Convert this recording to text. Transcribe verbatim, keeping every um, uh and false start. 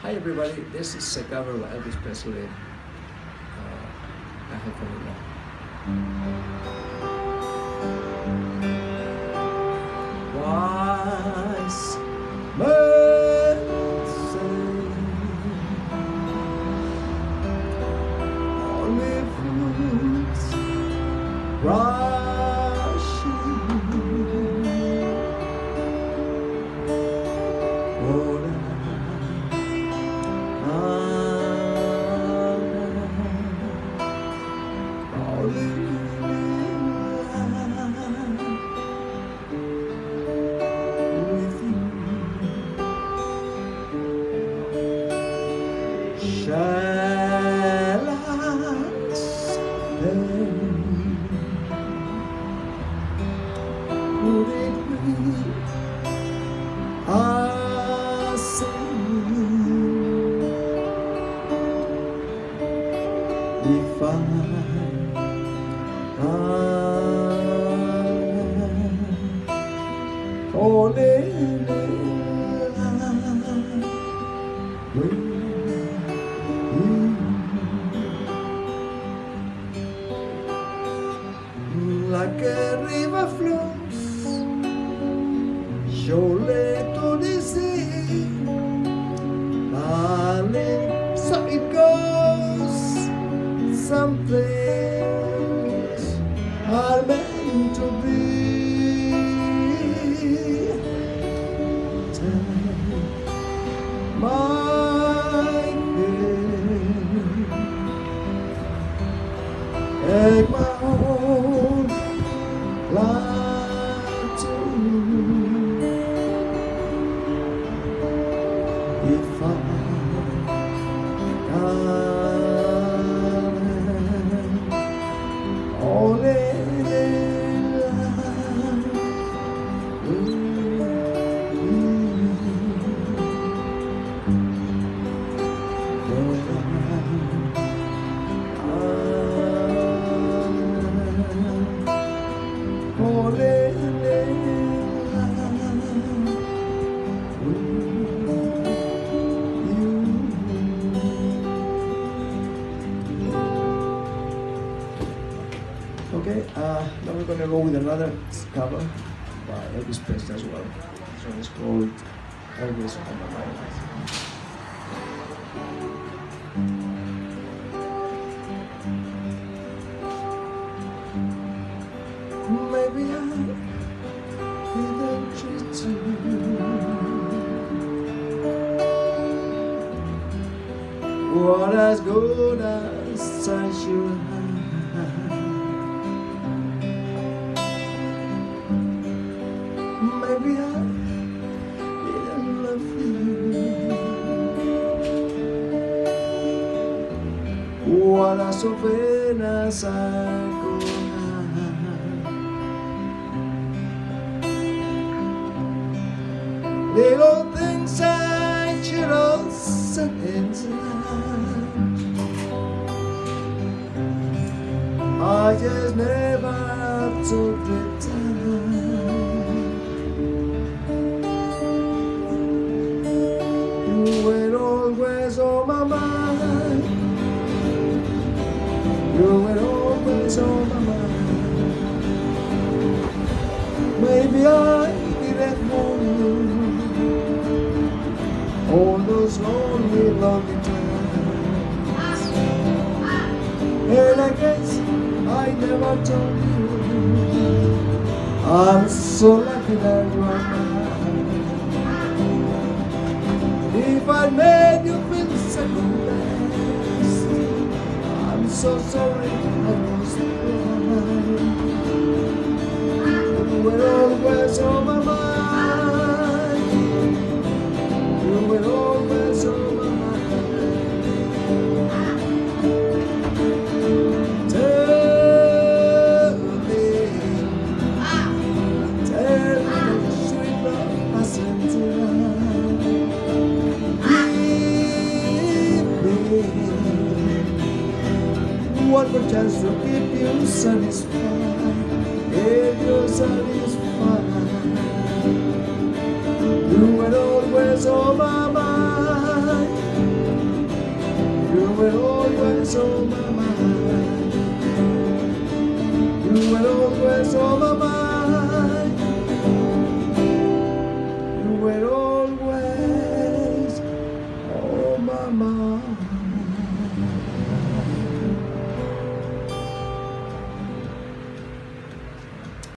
Hi everybody, this is a cover of Elvis Presley. Uh, I have fun with that. Wise men say only fools rush shall I stay? Would it be a sin if I fall in love with like a river flows surely to the sea, darling, so it goes. Some things are meant to be. Take my hand, take my whole life too. If I can only love with you, okay, uh, now we're going to go with another cover by Elvis Presley as well. This one is called Always on My Mind. Maybe I didn't treat you what as good as I should have. Maybe I didn't love you what as often as I could have. Little things I should have said inside, I just never took the time. You were always on my mind. You were always on my mind. Maybe I didn't know you all those lonely, lonely times, and I guess I never told you I'm so lucky that you are mine. If I made you feel second best, I'm so sorry I was blind. You were always on my mind. You were always on my mind. Tell me, tell me the sweet love hasn't done. Give me one more chance to keep you satisfied. If you're satisfied, you were always on my mind. on my mind. You will always on my